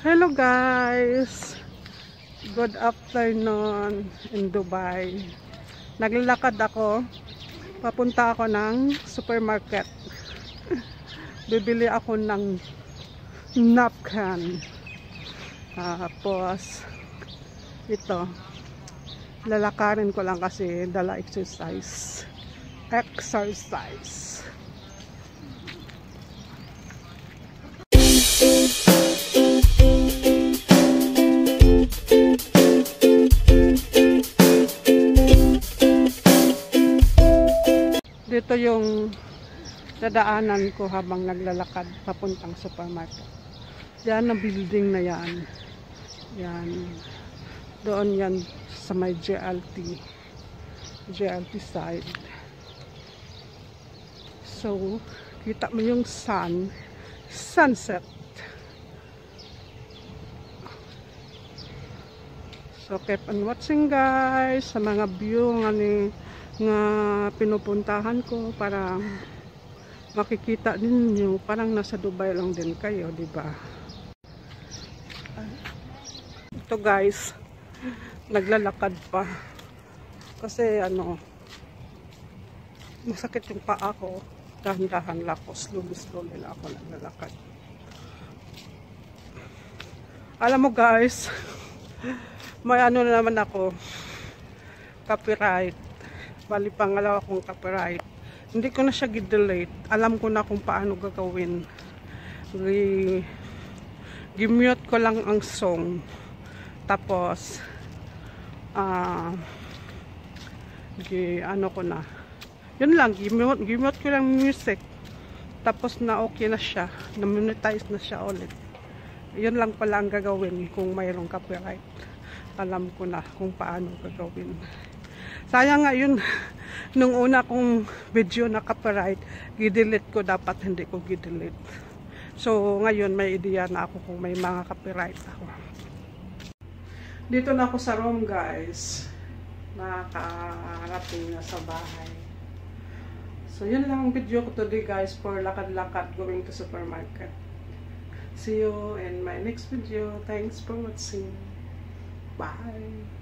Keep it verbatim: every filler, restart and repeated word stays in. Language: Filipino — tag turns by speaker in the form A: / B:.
A: Hello guys! Good afternoon in Dubai. Naglalakad ako. Papunta ako ng supermarket. Bibili ako ng napkin. Tapos ito. Lalakarin ko lang kasi dala exercise. Exercise. Dito yung dadaanan ko habang naglalakad papuntang supermarket. Yan ang building na yan. Yan. Doon yan sa may J L T. J L T side. So, kita mo yung sun. Sunset. So, keep on watching guys sa mga view nga ni nga pinupuntahan ko para makikita ninyo parang nasa Dubai lang din kayo, di ba? Ito guys, naglalakad pa kasi ano, masakit yung paa ko, dahan-dahan lang ako, slowly-slowly lang ako naglalakad. Alam mo guys, may ano na naman ako, copyright. Bali pangalawa kong copyright. Hindi ko na siya gidelete. Alam ko na kung paano gagawin. Gimute ko lang ang song. Tapos ah uh, gi ano ko na. Yun lang, gimute, gimute ko lang music. Tapos na okay na siya. Na-monetize na siya ulit. Yun lang pala ang gagawin kung mayroong copyright. Alam ko na kung paano gagawin. Sayang nga yun, nung una kong video na copyright, gidelete ko, dapat hindi ko gidelete. So, ngayon may idea na ako kung may mga copyright ako. Dito na ako sa room guys. Nakakarating na sa bahay. So, yun lang ang video ko today guys for lakad-lakad going to supermarket. See you in my next video. Thanks for watching. Bye!